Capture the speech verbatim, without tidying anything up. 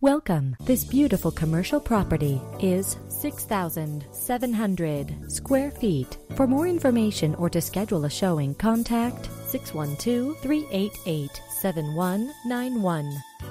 Welcome. This beautiful commercial property is six thousand seven hundred square feet. For more information or to schedule a showing, contact six one two, three eight eight, seven one nine one.